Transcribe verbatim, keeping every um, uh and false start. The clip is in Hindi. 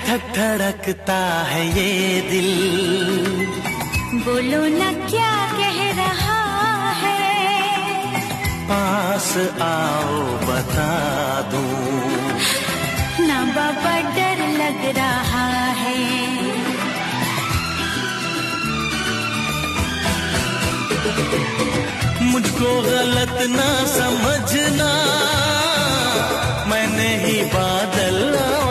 धक धड़कता है ये दिल, बोलो न क्या कह रहा है, पास आओ बता दूं, ना बाबा डर लग रहा है। मुझको गलत ना समझना, मैंने ही बादल